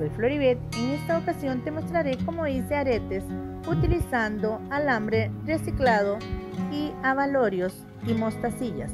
Soy Floribet. En esta ocasión te mostraré cómo hice aretes utilizando alambre reciclado y abalorios y mostacillas.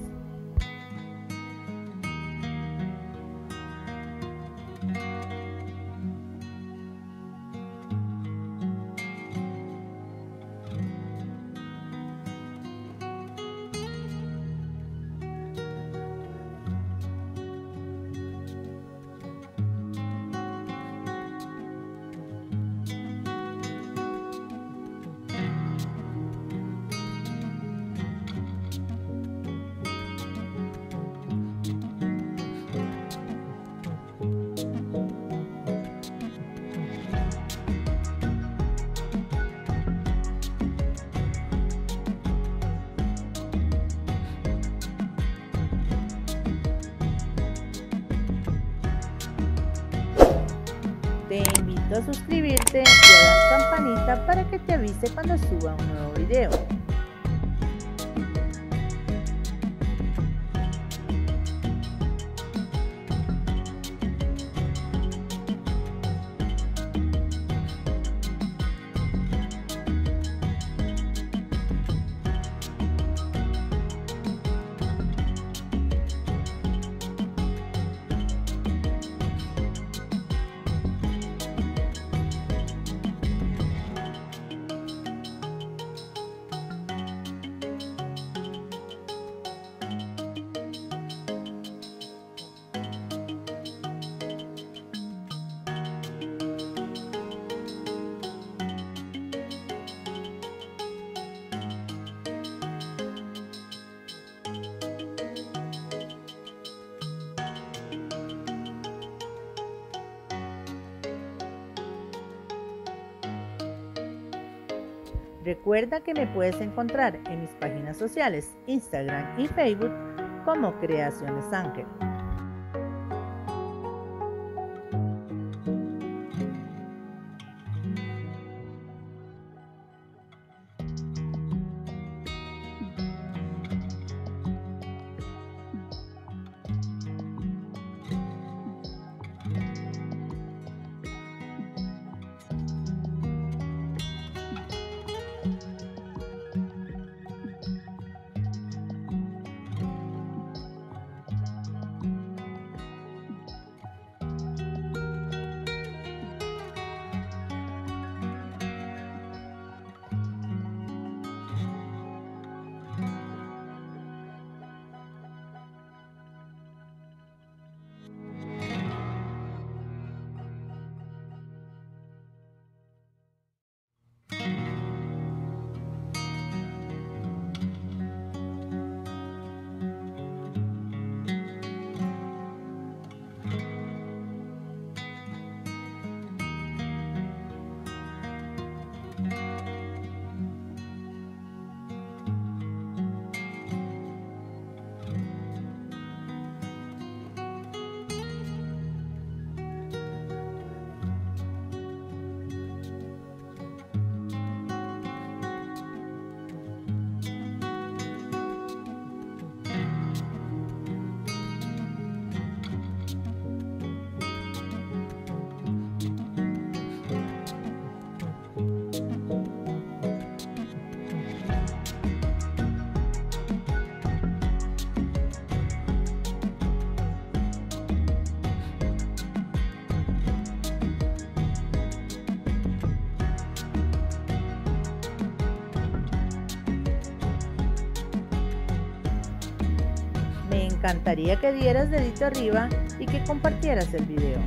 Te invito a suscribirte y a dar campanita para que te avise cuando suba un nuevo video. Recuerda que me puedes encontrar en mis páginas sociales, Instagram y Facebook como Creaciones Ángel. Me encantaría que dieras dedito arriba y que compartieras el video.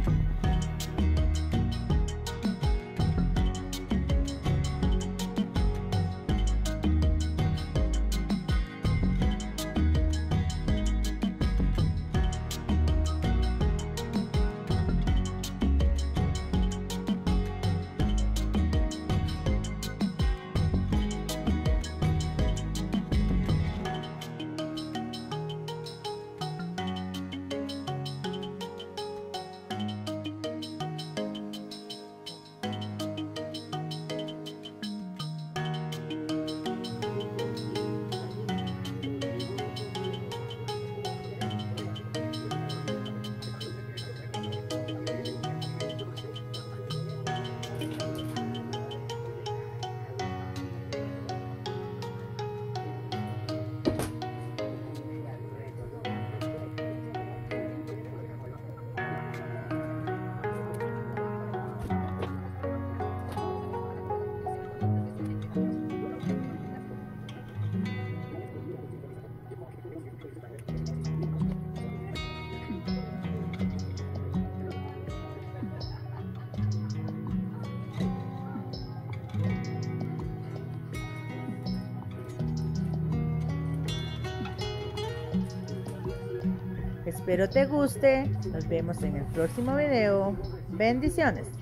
Espero te guste. Nos vemos en el próximo video. Bendiciones.